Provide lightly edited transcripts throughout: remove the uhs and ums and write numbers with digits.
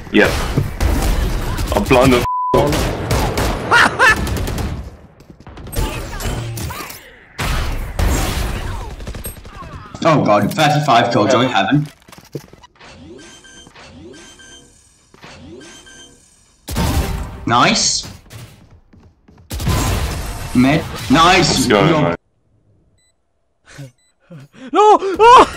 Yep. I'm blind the Oh god, 35 Killjoy Heaven. Nice. Mid. Nice. going, No! Oh!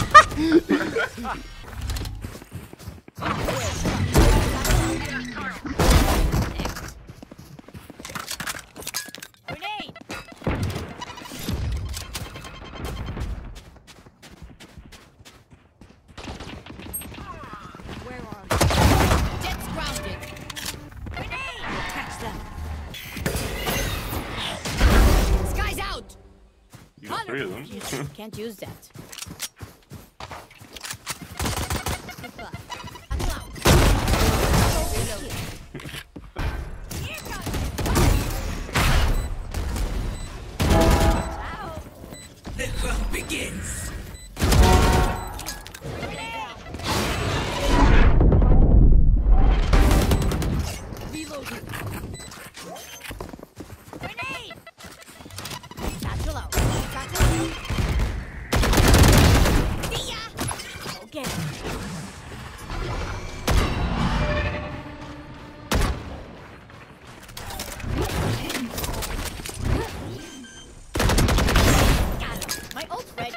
You got 3 of them. Can't use that. The hunt begins. Reloading. Grenade! Satchel out. Satchel out. See ya! Okay. Got him. My ult's ready.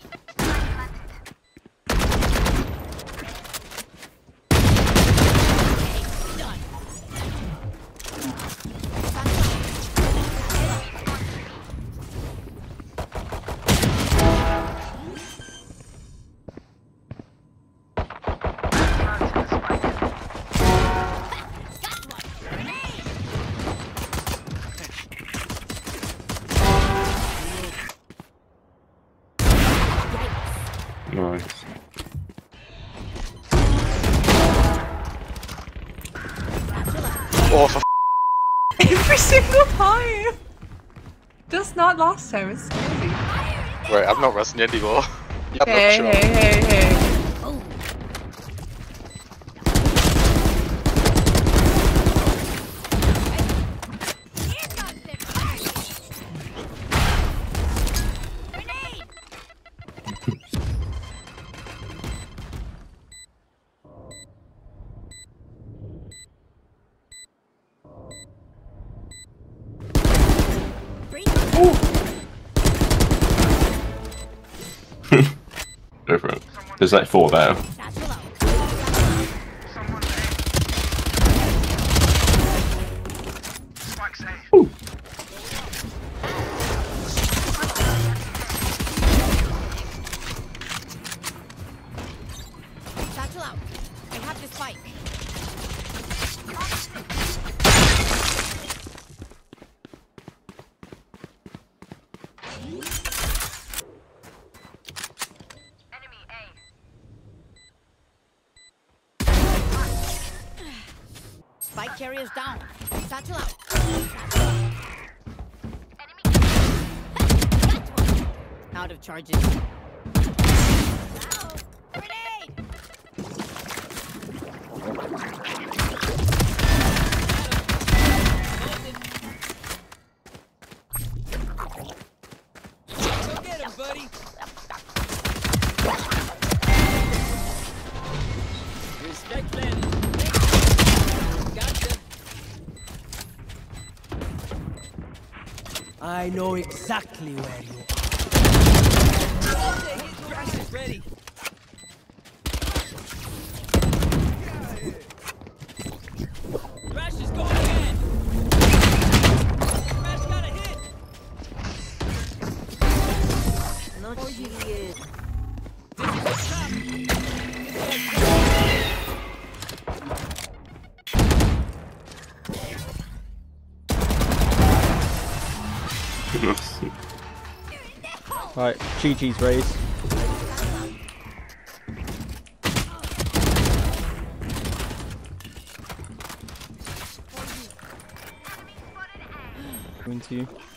Okay, done. Nice. Oh, for Every single time! Just not last time, it's crazy. Right, I'm not resting anymore. You have Hey, no hey, shot. hey, hey. Go for it. There's like 4 there. Ooh. Satchel out. I have this spike. Spike carrier's down. Satchel out. Out of charges. Ow. Grenade! Go get him, buddy. Respect them. Gotcha. I know exactly where you are. Crash is ready. Crash is going in. Crash got a hit. Not yet. Right, GG's Raze. Into you.